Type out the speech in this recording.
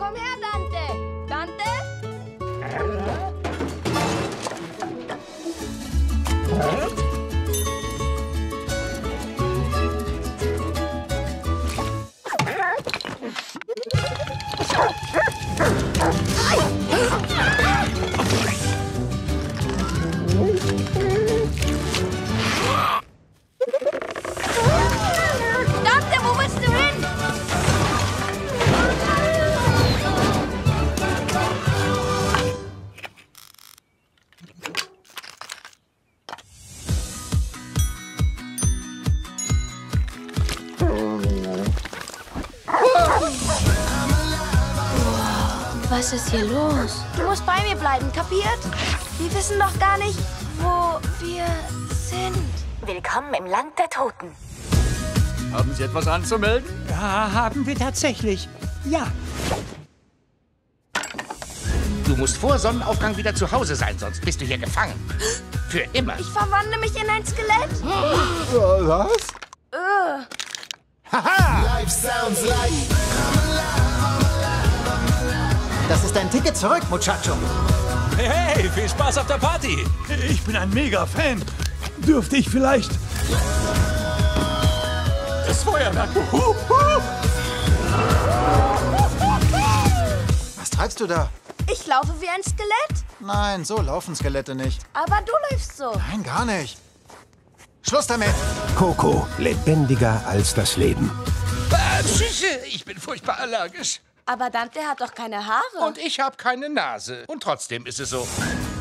Komm her, Dante. Dante? Dante, wo willst du hin? Was ist hier los? Du musst bei mir bleiben, kapiert? Wir wissen doch gar nicht, wo wir sind. Willkommen im Land der Toten. Haben Sie etwas anzumelden? Ja, haben wir tatsächlich. Ja. Du musst vor Sonnenaufgang wieder zu Hause sein, sonst bist du hier gefangen. Für immer. Ich verwandle mich in ein Skelett. Was? Das ist ein Ticket zurück, Muchacho. Hey, viel Spaß auf der Party! Ich bin ein Mega-Fan. Dürfte ich vielleicht... Das Feuerwerk. Was treibst du da? Ich laufe wie ein Skelett. Nein, so laufen Skelette nicht. Aber du läufst so. Nein, gar nicht. Schluss damit. Coco, lebendiger als das Leben. Ich bin furchtbar allergisch. Aber Dante hat doch keine Haare. Und ich habe keine Nase. Und trotzdem ist es so.